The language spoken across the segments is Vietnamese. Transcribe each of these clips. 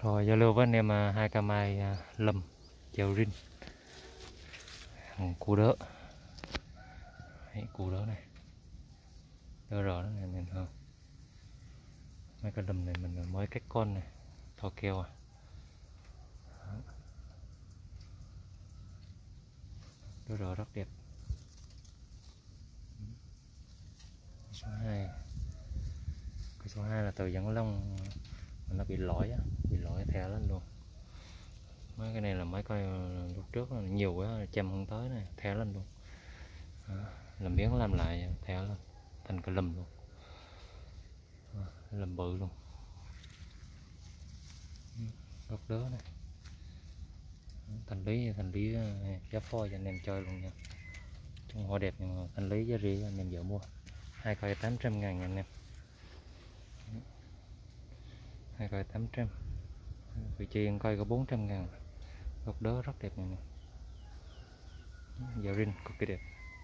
Rồi giao lưu với anh em hai ca mai Lâm chèo rin thằng cua đỡ. Đấy, cua đỡ này đỡ rõ đó này mình không mấy cái đầm này mình mới cách con này thò keo à. Đỡ rõ rất đẹp. Số 2 cái số 2 là tàu Vĩnh Long nó bị lỗi theo lên luôn. Mấy cái này là mấy coi lúc trước là nhiều quá chăm không tới này theo lên luôn. Đó, làm biến làm lại theo lên thành cái lùm luôn. Đó, lùm bự luôn. Gốc đớ này thành lý giá phôi cho anh em chơi luôn nha. Trong hoa đẹp nhưng mà thành lý giá rỉ anh em vợ mua 2 coi 800 ngàn anh em. 2 coi 800, vị trí em coi có 400 ngàn. Gốc đớ rất đẹp này nè, dạo rin cực kỳ đẹp.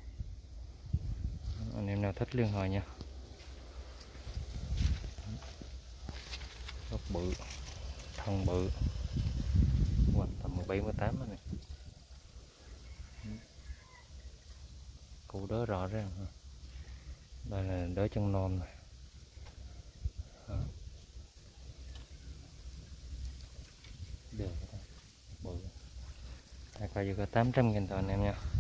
Anh em nào thích liên hệ nha. Gốc bự, thân bự, hoành tầm 17 18 này. Cụ đớ rõ ràng. Đây là đớ chân non này. Được bự. Đây coi như có 800 nghìn thôi anh em nha.